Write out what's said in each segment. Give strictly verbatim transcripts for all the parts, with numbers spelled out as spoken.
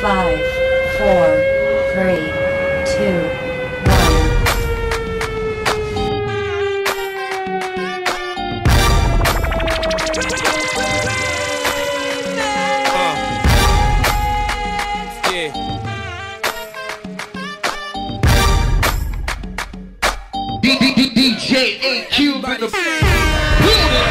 Five, four, three, two, one. Uh. Yeah. D D D D J A Q in the building.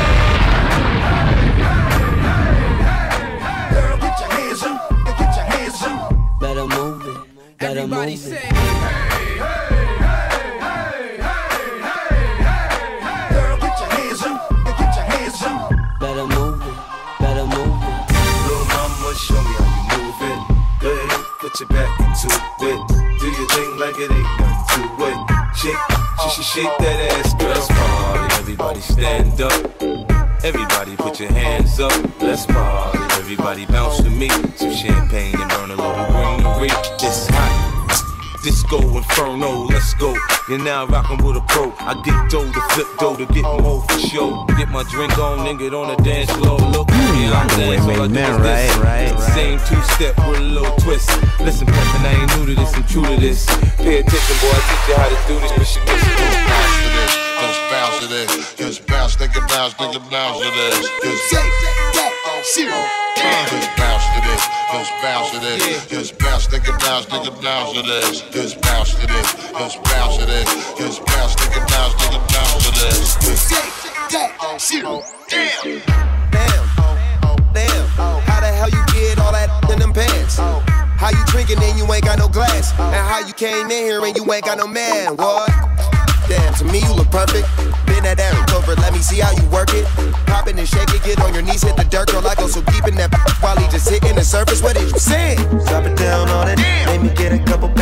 Better move it, better Everybody move say, it. hey, hey, hey, hey, hey, hey. Girl, get your hands up, get your hands up. Better move it, better move it. Little mama, show me how you move it. Go ahead, put your back into it. Do your thing like it ain't nothing to it. Shake, she should shake that ass, girl. Let's party, everybody stand up. Everybody put your hands up. Let's party, everybody bounce with me. Some champagne and burn a little greenery. It's hot. Disco Inferno, let's go. You're now rockin' with a pro. I get dough to flip dough to get more for show. Get my drink on and get on the dance floor. Look, yeah, I'm dance, all I do is this. Right, right. Same two-step with a little twist. Listen, pimpin', I ain't new to this, I'm true to this. Pay attention, boy, I teach you how to do this. But you miss it. Just bounce to this, just bounce, think it bounce, think it bounce to this. Just take that zero. Just bounce to this, just bounce to this, just bounce, think it bounce, think it bounce to this. Just bounce to this, just bounce to this, just bounce, think it bounce, think it bounce to this. Just take that zero. Damn. Damn, oh, damn, how the hell you get all that in them pants? How you drinking and you ain't got no glass? And how you came in here and you ain't got no man? What? Damn, to me you look perfect. Bend that ass over, let me see how you work it. Pop it and shake it, get on your knees, hit the dirt. Girl, I go so deep in that while he just hitting the surface. What did you say? Drop it down on it, make me get a couple